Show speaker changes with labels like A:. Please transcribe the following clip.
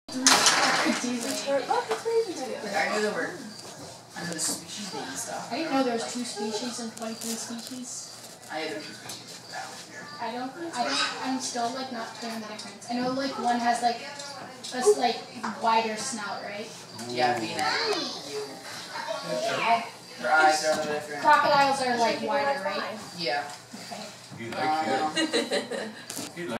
A: I know the species and stuff.
B: I didn't know there was 2 species and 23 species.
A: I know there's 2 species down here.
B: I'm still like not clear on the difference. I know like one has like a wider snout, right?
A: Yeah, V-neck. Their eyes are a little different.
B: Crocodiles are like wider, right?
A: Yeah.
B: Okay.
C: You like it?